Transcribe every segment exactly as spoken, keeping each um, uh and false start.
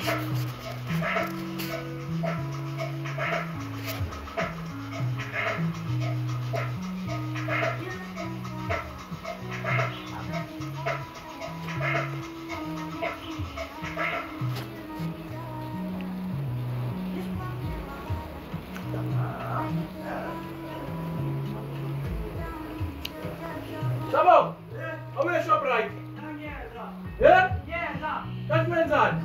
Samo! Omiesz obraj! Nie? Tak mędzać!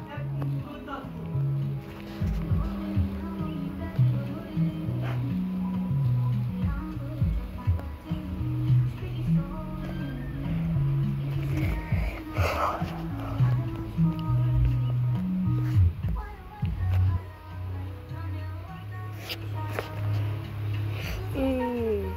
Mm.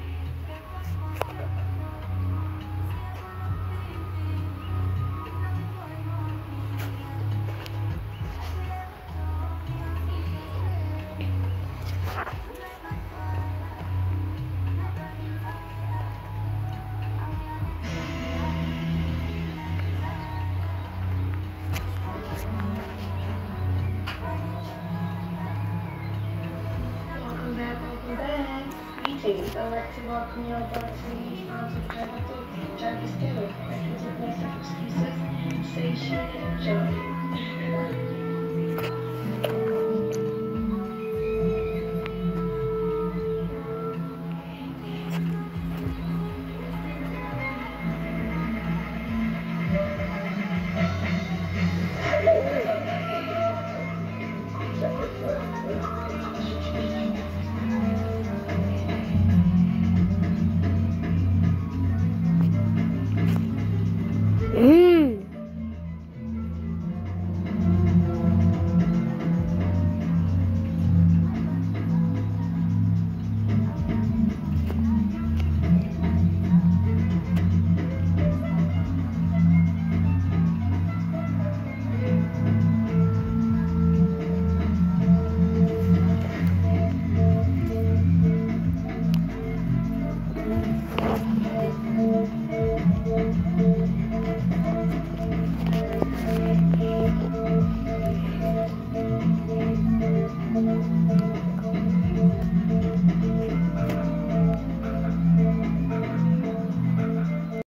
Welcome back, welcome back. Greetings. I'd like to welcome you aboard to the Sponsored Driver Jerky Skillet. Records with no such excuses. Say shit and enjoy.